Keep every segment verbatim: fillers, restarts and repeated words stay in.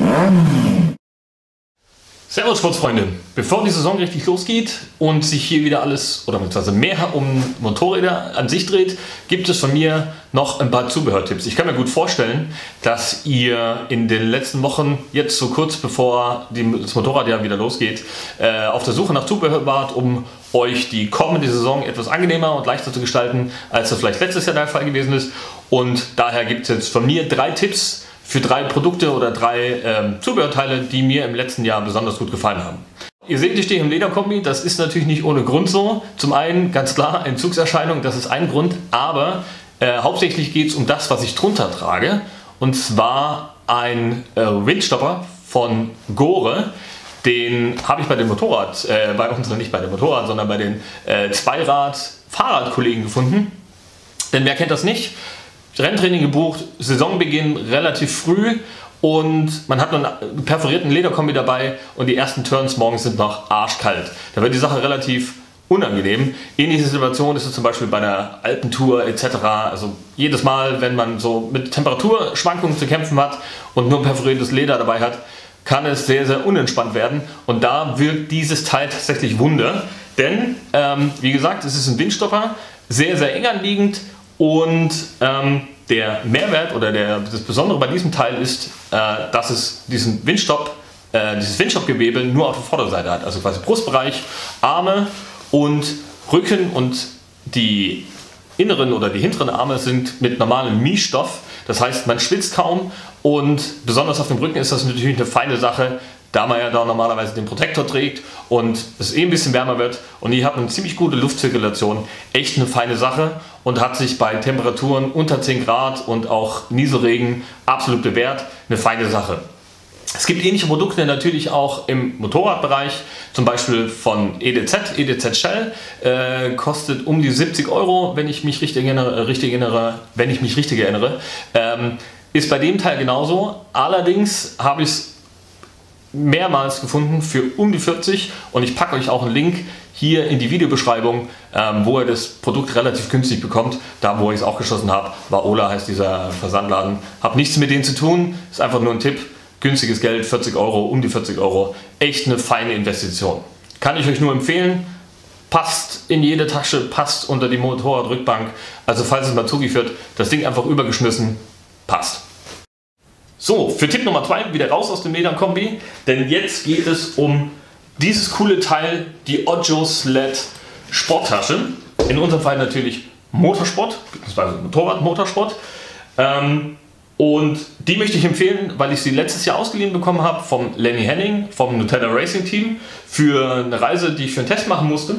Servus Sportsfreunde, bevor die Saison richtig losgeht und sich hier wieder alles oder beziehungsweise mehr um Motorräder an sich dreht, gibt es von mir noch ein paar Zubehörtipps. Ich kann mir gut vorstellen, dass ihr in den letzten Wochen, jetzt so kurz bevor die, das Motorradjahr wieder losgeht, äh, auf der Suche nach Zubehör wart, um euch die kommende Saison etwas angenehmer und leichter zu gestalten, als das vielleicht letztes Jahr der Fall gewesen ist. Und daher gibt es jetzt von mir drei Tipps für drei Produkte oder drei ähm, Zubehörteile, die mir im letzten Jahr besonders gut gefallen haben. Ihr seht, ich stehe im Lederkombi, das ist natürlich nicht ohne Grund so. Zum einen, ganz klar, Entzugserscheinung, das ist ein Grund, aber äh, hauptsächlich geht es um das, was ich drunter trage. Und zwar ein äh, Windstopper von Gore. Den habe ich bei dem Motorrad, äh, bei unseren, nicht bei dem Motorrad, sondern bei den äh, Zweirad-Fahrradkollegen gefunden. Denn wer kennt das nicht? Renntraining gebucht, Saisonbeginn relativ früh und man hat noch einen perforierten Lederkombi dabei und die ersten Turns morgens sind noch arschkalt. Da wird die Sache relativ unangenehm. Ähnliche Situation ist es zum Beispiel bei einer Alpentour et cetera. Also jedes Mal, wenn man so mit Temperaturschwankungen zu kämpfen hat und nur perforiertes Leder dabei hat, kann es sehr, sehr unentspannt werden und da wirkt dieses Teil tatsächlich Wunder. Denn, ähm, wie gesagt, es ist ein Windstopper, sehr, sehr eng anliegend. Und ähm, der Mehrwert oder der, das Besondere bei diesem Teil ist, äh, dass es diesen Windstopp, äh, dieses Windstoppgewebe nur auf der Vorderseite hat. Also quasi Brustbereich, Arme und Rücken und die inneren oder die hinteren Arme sind mit normalem Mischstoff. Das heißt, man schwitzt kaum und besonders auf dem Rücken ist das natürlich eine feine Sache, da man ja da normalerweise den Protektor trägt und es eh ein bisschen wärmer wird und hier hat man eine ziemlich gute Luftzirkulation, echt eine feine Sache und hat sich bei Temperaturen unter zehn Grad und auch Nieselregen absolut bewährt, eine feine Sache. Es gibt ähnliche Produkte natürlich auch im Motorradbereich, zum Beispiel von E D Z, E D Z Shell, äh, kostet um die siebzig Euro, wenn ich mich richtig erinnere, richtig erinnere wenn ich mich richtig erinnere, ähm, ist bei dem Teil genauso, allerdings habe ich es mehrmals gefunden für um die vierzig und ich packe euch auch einen Link hier in die Videobeschreibung, ähm, wo ihr das Produkt relativ günstig bekommt. Da wo ich es auch geschossen habe, Vaola heißt dieser Versandladen. Hab nichts mit denen zu tun, ist einfach nur ein Tipp. Günstiges Geld, vierzig Euro, um die vierzig Euro. Echt eine feine Investition. Kann ich euch nur empfehlen. Passt in jede Tasche, passt unter die Motorradrückbank. Also falls es mal zugeführt, das Ding einfach übergeschmissen, passt. So, für Tipp Nummer zwei, wieder raus aus dem Lederkombi, denn jetzt geht es um dieses coole Teil, die Ogio Sled Sporttasche. In unserem Fall natürlich Motorsport, beziehungsweise Motorrad-Motorsport. Ähm, und die möchte ich empfehlen, weil ich sie letztes Jahr ausgeliehen bekommen habe vom Lenny Henning, vom Nutella Racing Team, für eine Reise, die ich für einen Test machen musste.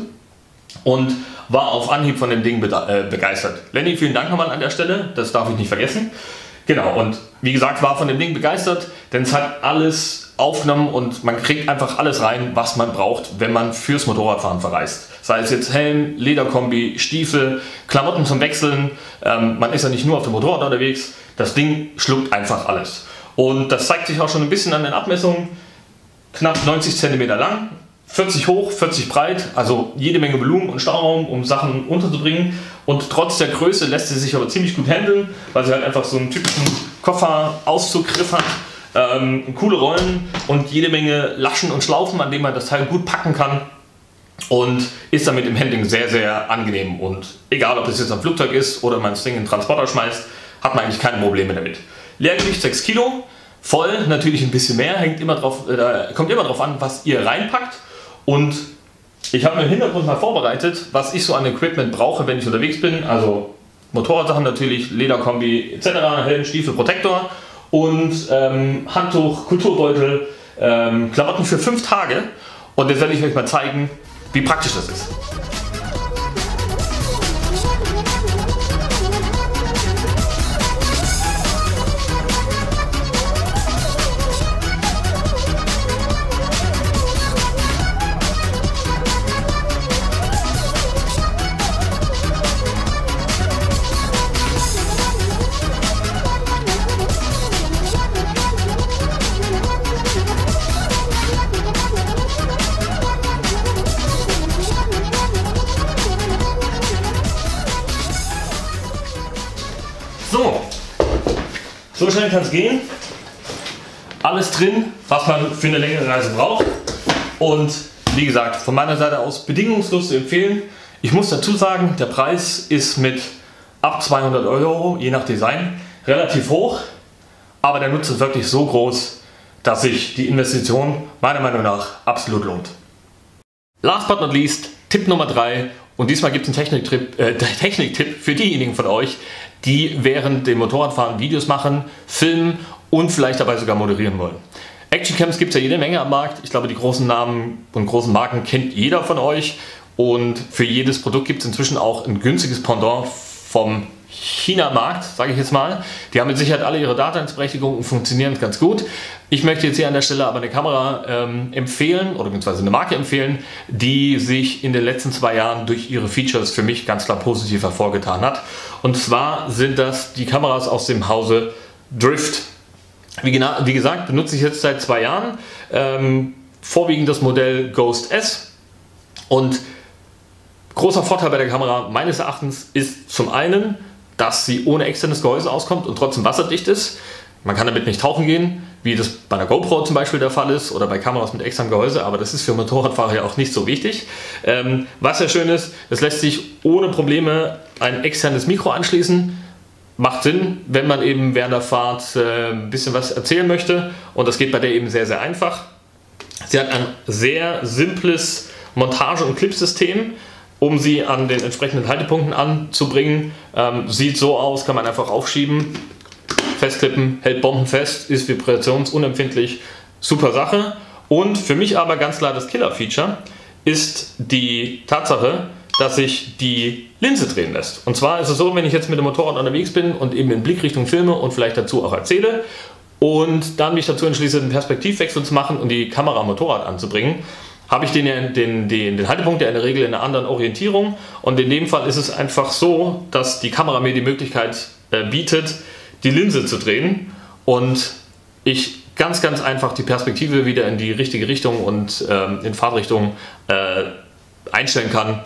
Und war auf Anhieb von dem Ding begeistert. Lenny, vielen Dank nochmal an der Stelle, das darf ich nicht vergessen. Genau, und wie gesagt, war von dem Ding begeistert, denn es hat alles aufgenommen und man kriegt einfach alles rein, was man braucht, wenn man fürs Motorradfahren verreist. Sei es jetzt Helm, Lederkombi, Stiefel, Klamotten zum Wechseln, ähm, man ist ja nicht nur auf dem Motorrad unterwegs, das Ding schluckt einfach alles. Und das zeigt sich auch schon ein bisschen an den Abmessungen, knapp neunzig Zentimeter lang, vierzig hoch, vierzig breit, also jede Menge Volumen und Stauraum, um Sachen unterzubringen. Und trotz der Größe lässt sie sich aber ziemlich gut handeln, weil sie halt einfach so einen typischen Kofferauszugriff hat, ähm, coole Rollen und jede Menge Laschen und Schlaufen, an denen man das Teil gut packen kann. Und ist damit im Handling sehr, sehr angenehm. Und egal, ob es jetzt ein Flugzeug ist oder man das Ding in den Transporter schmeißt, hat man eigentlich keine Probleme damit. Leergewicht sechs Kilo, voll natürlich ein bisschen mehr, hängt immer drauf, äh, kommt immer darauf an, was ihr reinpackt. Und ich habe mir im Hintergrund mal vorbereitet, was ich so an Equipment brauche, wenn ich unterwegs bin. Also Motorradsachen natürlich, Lederkombi et cetera, Helm, Stiefel, Protektor und ähm, Handtuch, Kulturbeutel, ähm, Klamotten für fünf Tage. Und jetzt werde ich euch mal zeigen, wie praktisch das ist. So, so schnell kann es gehen. alles drin, was man für eine längere Reise braucht. Und wie gesagt, von meiner Seite aus bedingungslos zu empfehlen. Ich muss dazu sagen, der Preis ist mit ab zweihundert Euro, je nach Design, relativ hoch. Aber der Nutzen ist wirklich so groß, dass sich die Investition meiner Meinung nach absolut lohnt. Last but not least, Tipp Nummer drei. Und diesmal gibt es einen Techniktipp, äh, Techniktipp für diejenigen von euch, die während dem Motorradfahren Videos machen, filmen und vielleicht dabei sogar moderieren wollen. Actioncams gibt es ja jede Menge am Markt. Ich glaube, die großen Namen und großen Marken kennt jeder von euch. Und für jedes Produkt gibt es inzwischen auch ein günstiges Pendant vom China-Markt, sage ich jetzt mal. Die haben mit Sicherheit alle ihre Daseinsberechtigung und funktionieren ganz gut. Ich möchte jetzt hier an der Stelle aber eine Kamera ähm, empfehlen oder beziehungsweise eine Marke empfehlen, die sich in den letzten zwei Jahren durch ihre Features für mich ganz klar positiv hervorgetan hat. Und zwar sind das die Kameras aus dem Hause Drift. Wie, genau, wie gesagt, benutze ich jetzt seit zwei Jahren ähm, vorwiegend das Modell Ghost S. Und großer Vorteil bei der Kamera meines Erachtens ist zum einen, dass sie ohne externes Gehäuse auskommt und trotzdem wasserdicht ist. Man kann damit nicht tauchen gehen, wie das bei einer GoPro zum Beispiel der Fall ist oder bei Kameras mit externem Gehäuse, aber das ist für Motorradfahrer ja auch nicht so wichtig. Ähm, was ja schön ist, es lässt sich ohne Probleme ein externes Mikro anschließen. Macht Sinn, wenn man eben während der Fahrt äh, ein bisschen was erzählen möchte, und das geht bei der eben sehr, sehr einfach. Sie hat ein sehr simples Montage- und Clipsystem, um sie an den entsprechenden Haltepunkten anzubringen. Ähm, sieht so aus, kann man einfach aufschieben, festklippen, hält bombenfest, ist vibrationsunempfindlich, super Sache. Und für mich aber ganz klar das Killer-Feature ist die Tatsache, dass sich die Linse drehen lässt. Und zwar ist es so, wenn ich jetzt mit dem Motorrad unterwegs bin und eben in Blickrichtung filme und vielleicht dazu auch erzähle und dann mich dazu entschließe, einen Perspektivwechsel zu machen und die Kamera am Motorrad anzubringen, habe ich den, den, den, den Haltepunkt ja in der Regel in einer anderen Orientierung, und in dem Fall ist es einfach so, dass die Kamera mir die Möglichkeit äh, bietet, die Linse zu drehen und ich ganz, ganz einfach die Perspektive wieder in die richtige Richtung und ähm, in Fahrtrichtung äh, einstellen kann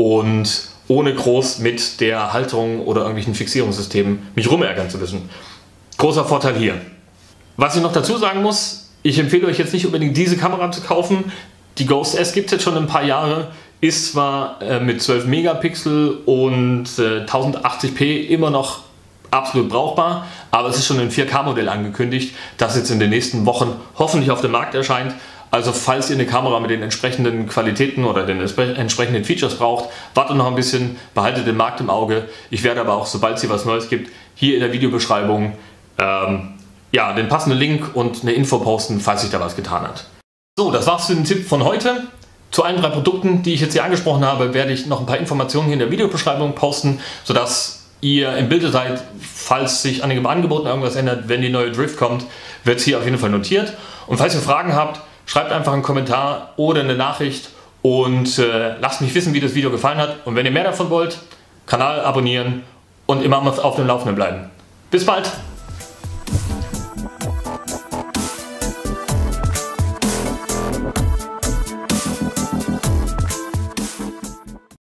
und ohne groß mit der Halterung oder irgendwelchen Fixierungssystemen mich rumärgern zu müssen. Großer Vorteil hier. Was ich noch dazu sagen muss, ich empfehle euch jetzt nicht unbedingt diese Kamera zu kaufen. Die Ghost S gibt es jetzt schon ein paar Jahre, ist zwar äh, mit zwölf Megapixel und äh, tausendachtzig p immer noch absolut brauchbar, aber es ist schon ein vier K Modell angekündigt, das jetzt in den nächsten Wochen hoffentlich auf dem Markt erscheint. Also falls ihr eine Kamera mit den entsprechenden Qualitäten oder den entsprechenden Features braucht, wartet noch ein bisschen, behaltet den Markt im Auge. Ich werde aber auch, sobald es hier was Neues gibt, hier in der Videobeschreibung ähm, ja, den passenden Link und eine Info posten, falls sich da was getan hat. So, das war's für den Tipp von heute. Zu allen drei Produkten, die ich jetzt hier angesprochen habe, werde ich noch ein paar Informationen hier in der Videobeschreibung posten, sodass ihr im Bilde seid, falls sich an den Angeboten irgendwas ändert. Wenn die neue Drift kommt, wird es hier auf jeden Fall notiert. Und falls ihr Fragen habt, schreibt einfach einen Kommentar oder eine Nachricht und äh, lasst mich wissen, wie das Video gefallen hat. Und wenn ihr mehr davon wollt, Kanal abonnieren und immer auf dem Laufenden bleiben. Bis bald!